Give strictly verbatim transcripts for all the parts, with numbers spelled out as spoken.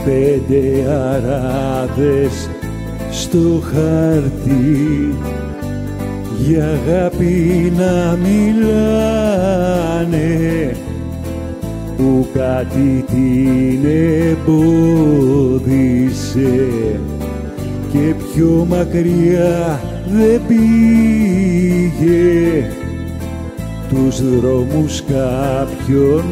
πέντε αράδες στο χαρτί για αγάπη να μιλάνε, που κάτι την εμπόδισε και πιο μακριά δεν πήγε, τους δρόμους κάποιον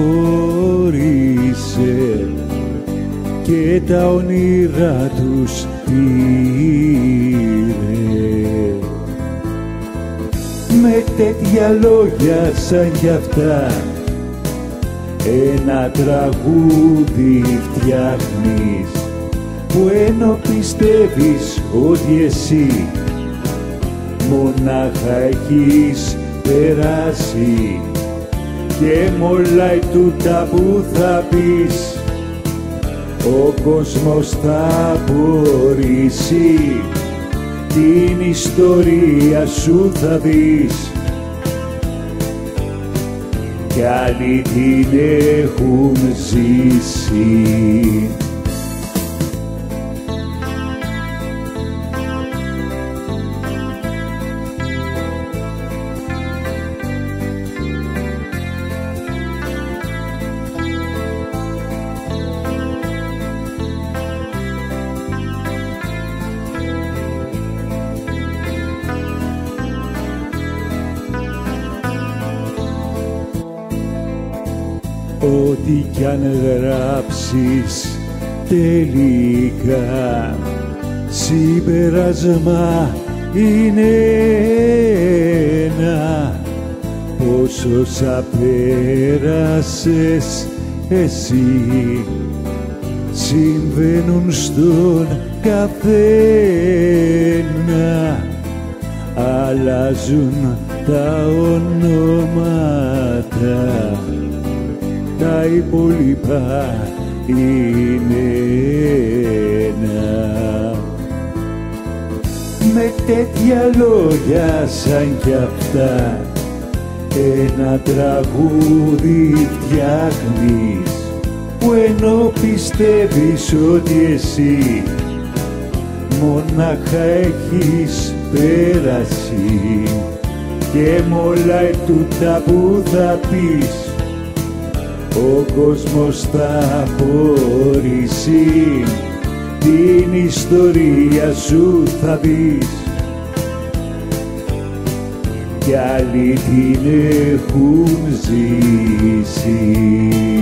χώρισε και τα όνειρά τους πήρε. Με τέτοια λόγια σαν κι αυτά ένα τραγούδι φτιάχνεις, που ενώ πιστεύεις ότι εσύ μονάχα έχεις περάσει και μολάει τούτα που θα πεις, ο κόσμος θα απορρίσει, την ιστορία σου θα δεις κι άλλοι την έχουν ζήσει. Ό,τι κι αν γράψεις τελικά συμπέρασμα είναι ένα, πως όσα πέρασες εσύ συμβαίνουν στον καθένα, αλλάζουν τα ονόματα, τα υπόλοιπα είναι ένα. Με τέτοια λόγια σαν κι αυτά ένα τραγούδι φτιάχνεις, που ενώ πιστεύεις ότι εσύ μονάχα έχεις πέραση και μολάει τούτα που θα πεις, ο κόσμος θα απορρίσει, την ιστορία σου θα δεις κι άλλοι την έχουν ζήσει.